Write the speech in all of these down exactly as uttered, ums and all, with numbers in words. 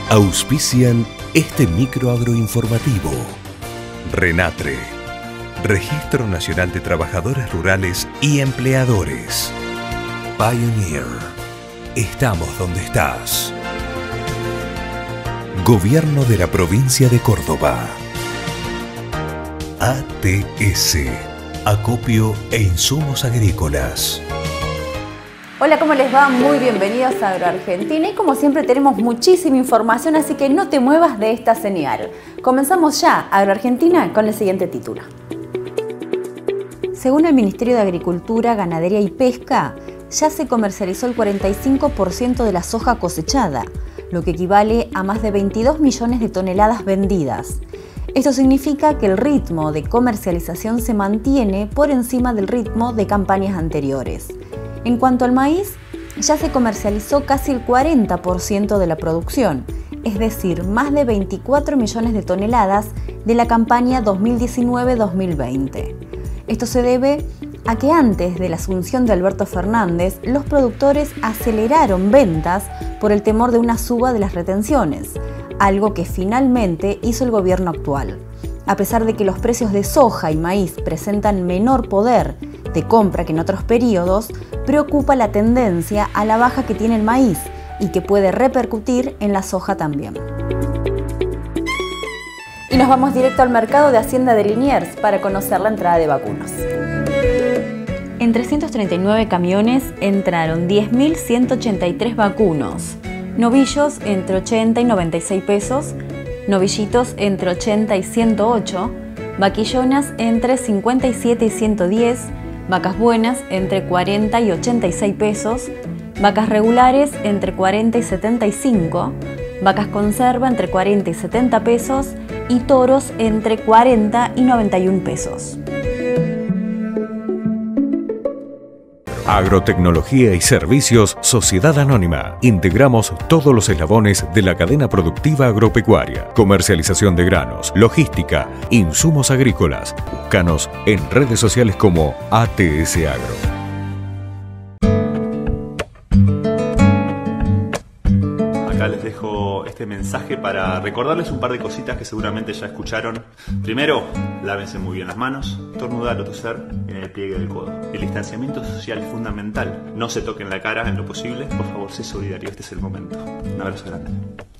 Auspician este microagroinformativo. RENATRE, Registro Nacional de Trabajadores Rurales y Empleadores. Pioneer, estamos donde estás. Gobierno de la Provincia de Córdoba. A T S, Acopio e Insumos Agrícolas. Hola, ¿cómo les va? Muy bienvenidos a AgroArgentina y como siempre tenemos muchísima información, así que no te muevas de esta señal. Comenzamos ya AgroArgentina con el siguiente título. Según el Ministerio de Agricultura, Ganadería y Pesca, ya se comercializó el cuarenta y cinco por ciento de la soja cosechada, lo que equivale a más de veintidós millones de toneladas vendidas. Esto significa que el ritmo de comercialización se mantiene por encima del ritmo de campañas anteriores. En cuanto al maíz, ya se comercializó casi el cuarenta por ciento de la producción, es decir, más de veinticuatro millones de toneladas de la campaña dos mil diecinueve dos mil veinte. Esto se debe a que antes de la asunción de Alberto Fernández, los productores aceleraron ventas por el temor de una suba de las retenciones, algo que finalmente hizo el gobierno actual. A pesar de que los precios de soja y maíz presentan menor poder de compra que en otros periodos, preocupa la tendencia a la baja que tiene el maíz y que puede repercutir en la soja también. Y nos vamos directo al mercado de Hacienda de Liniers para conocer la entrada de vacunos. En trescientos treinta y nueve camiones entraron diez mil ciento ochenta y tres vacunos, novillos entre ochenta y noventa y seis pesos, novillitos entre ochenta y ciento ocho, vaquillonas entre cincuenta y siete y ciento diez, vacas buenas entre cuarenta y ochenta y seis pesos, vacas regulares entre cuarenta y setenta y cinco, vacas conserva entre cuarenta y setenta pesos y toros entre cuarenta y noventa y un pesos. Agrotecnología y Servicios Sociedad Anónima. Integramos todos los eslabones de la cadena productiva agropecuaria. Comercialización de granos, logística, insumos agrícolas. Búscanos en redes sociales como A T S Agro. Les dejo este mensaje para recordarles un par de cositas que seguramente ya escucharon. Primero, lávense muy bien las manos, estornudar o toser en el pliegue del codo. El distanciamiento social es fundamental. No se toquen la cara en lo posible. Por favor, sé solidario, este es el momento. Un abrazo grande.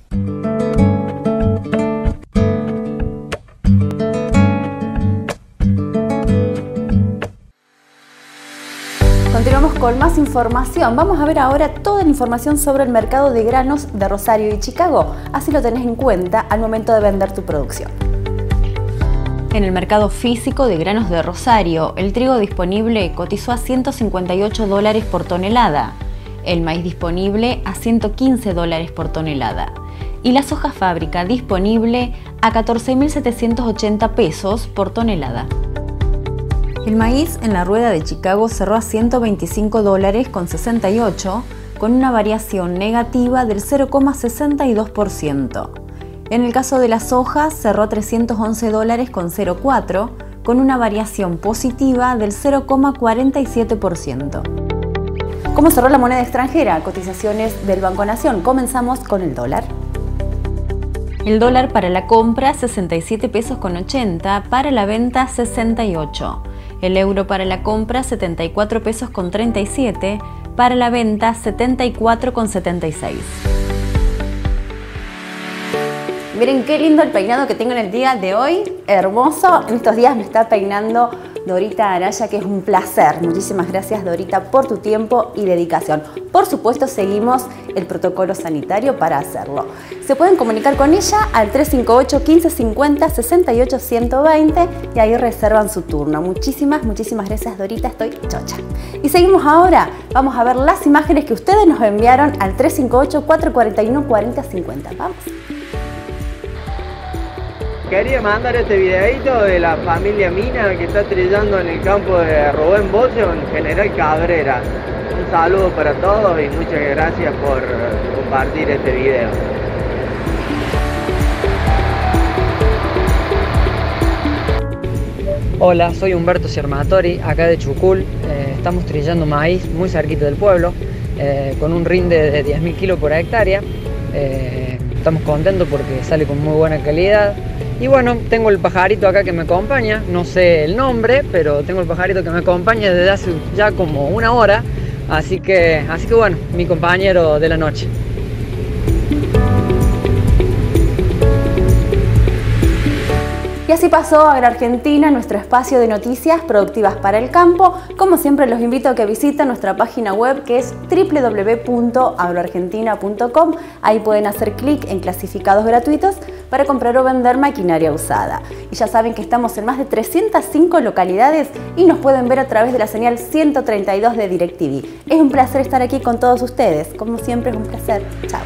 Continuamos con más información. Vamos a ver ahora toda la información sobre el mercado de granos de Rosario y Chicago. Así lo tenés en cuenta al momento de vender tu producción. En el mercado físico de granos de Rosario, el trigo disponible cotizó a ciento cincuenta y ocho dólares por tonelada, el maíz disponible a ciento quince dólares por tonelada y la soja fábrica disponible a catorce mil setecientos ochenta pesos por tonelada. El maíz en la rueda de Chicago cerró a ciento veinticinco dólares con sesenta y ocho, con una variación negativa del cero coma sesenta y dos por ciento. En el caso de la soja cerró a trescientos once dólares con cero cuatro, con una variación positiva del cero coma cuarenta y siete por ciento. ¿Cómo cerró la moneda extranjera? Cotizaciones del Banco Nación. Comenzamos con el dólar. El dólar para la compra sesenta y siete pesos con ochenta, para la venta sesenta y ocho. El euro para la compra setenta y cuatro pesos con treinta y siete, para la venta setenta y cuatro con setenta y seis. Miren qué lindo el peinado que tengo en el día de hoy, hermoso. En estos días me está peinando Dorita Araya, que es un placer. Muchísimas gracias, Dorita, por tu tiempo y dedicación. Por supuesto, seguimos el protocolo sanitario para hacerlo. Se pueden comunicar con ella al tres cinco ocho, quince cincuenta, sesenta y ocho, ciento veinte y ahí reservan su turno. Muchísimas, muchísimas gracias, Dorita. Estoy chocha. Y seguimos ahora. Vamos a ver las imágenes que ustedes nos enviaron al tres cinco ocho, cuatro cuatro uno, cuatro cero cinco cero. Vamos. Quería mandar este videito de la familia Mina que está trillando en el campo de Rubén Bocio en General Cabrera. Un saludo para todos y muchas gracias por compartir este video. Hola, soy Humberto Ciermatori, acá de Chucul. Eh, estamos trillando maíz muy cerquita del pueblo, eh, con un rinde de diez mil kilos por hectárea. Eh, estamos contentos porque sale con muy buena calidad. Y bueno, tengo el pajarito acá que me acompaña, no sé el nombre, pero tengo el pajarito que me acompaña desde hace ya como una hora, así que, así que bueno, mi compañero de la noche. Y así pasó Agroargentina, nuestro espacio de noticias productivas para el campo. Como siempre, los invito a que visiten nuestra página web, que es w w w punto agroargentina punto com. Ahí pueden hacer clic en clasificados gratuitos para comprar o vender maquinaria usada. Y ya saben que estamos en más de trescientas cinco localidades y nos pueden ver a través de la señal ciento treinta y dos de DirecTV. Es un placer estar aquí con todos ustedes. Como siempre, es un placer. Chao.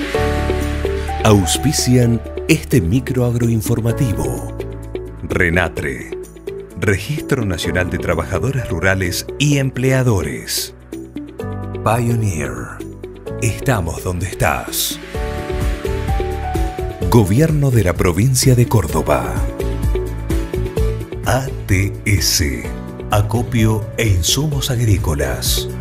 Auspician este micro agroinformativo. RENATRE, Registro Nacional de Trabajadores Rurales y Empleadores. Pioneer, estamos donde estás. Gobierno de la Provincia de Córdoba. A T S, Acopio e Insumos Agrícolas.